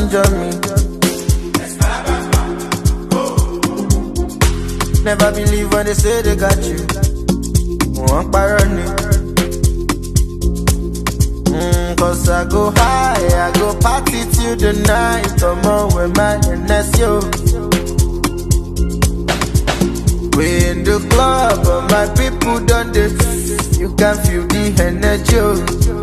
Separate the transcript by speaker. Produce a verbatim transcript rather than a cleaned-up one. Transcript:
Speaker 1: injure me. Never believe when they say they got you. One parony. Mm, cause I go high, I go party till the night. Come on with my N S yo. We in the club, but my people done this. You can feel the energy.